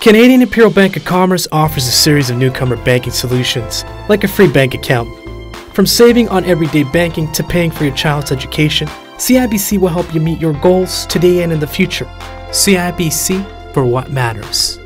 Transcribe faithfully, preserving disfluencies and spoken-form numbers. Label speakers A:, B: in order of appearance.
A: Canadian Imperial Bank of Commerce offers a series of newcomer banking solutions, like a free bank account. From saving on everyday banking to paying for your child's education, C I B C will help you meet your goals today and in the future. C I B C, for what matters.